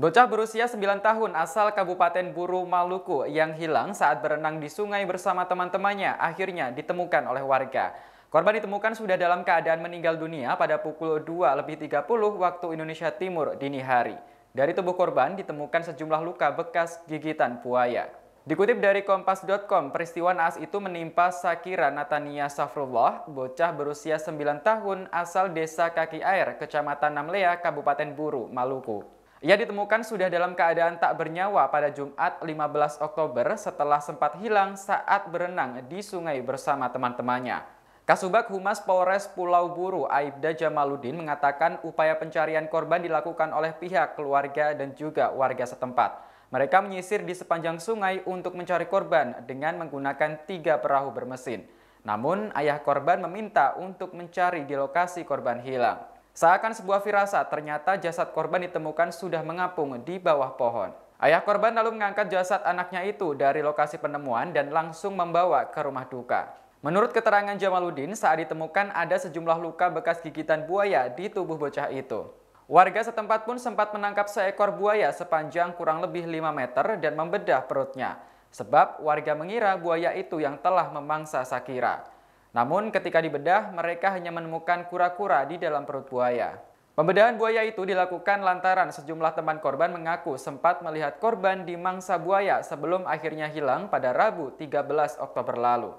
Bocah berusia 9 tahun asal Kabupaten Buru, Maluku yang hilang saat berenang di sungai bersama teman-temannya akhirnya ditemukan oleh warga. Korban ditemukan sudah dalam keadaan meninggal dunia pada pukul 2.30 waktu Indonesia Timur dini hari. Dari tubuh korban ditemukan sejumlah luka bekas gigitan buaya. Dikutip dari Kompas.com, peristiwa naas itu menimpa Sakira Natania Safrullah, bocah berusia 9 tahun asal Desa Kaki Air, Kecamatan Namlea, Kabupaten Buru, Maluku. Ia ditemukan sudah dalam keadaan tak bernyawa pada Jumat 15 Oktober setelah sempat hilang saat berenang di sungai bersama teman-temannya. Kasubag Humas Polres Pulau Buru, Aibda Jamaluddin, mengatakan upaya pencarian korban dilakukan oleh pihak keluarga dan juga warga setempat. Mereka menyisir di sepanjang sungai untuk mencari korban dengan menggunakan 3 perahu bermesin. Namun, ayah korban meminta untuk mencari di lokasi korban hilang. Seakan sebuah firasat, ternyata jasad korban ditemukan sudah mengapung di bawah pohon. Ayah korban lalu mengangkat jasad anaknya itu dari lokasi penemuan dan langsung membawa ke rumah duka. Menurut keterangan Jamaluddin, saat ditemukan ada sejumlah luka bekas gigitan buaya di tubuh bocah itu. Warga setempat pun sempat menangkap seekor buaya sepanjang kurang lebih 5 meter dan membedah perutnya. Sebab warga mengira buaya itu yang telah memangsa Sakira. Namun ketika dibedah, mereka hanya menemukan kura-kura di dalam perut buaya. Pembedahan buaya itu dilakukan lantaran sejumlah teman korban mengaku sempat melihat korban di mangsa buaya sebelum akhirnya hilang pada Rabu 13 Oktober lalu.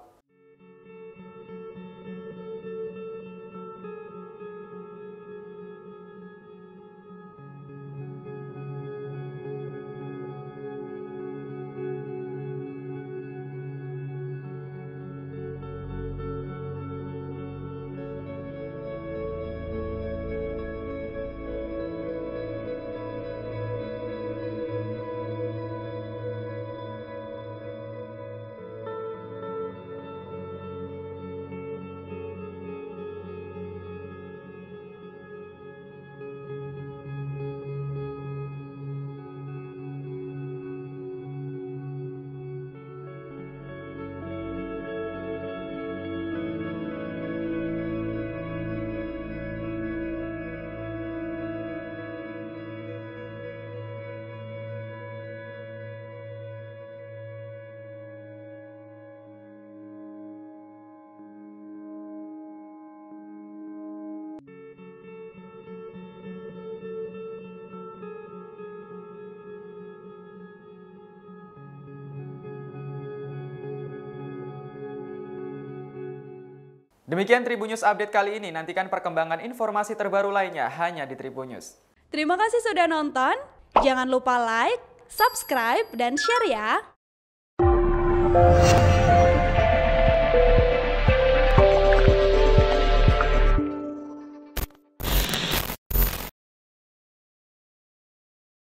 Demikian Tribunnews Update kali ini. Nantikan perkembangan informasi terbaru lainnya hanya di Tribunnews. Terima kasih sudah nonton. Jangan lupa like, subscribe, dan share ya.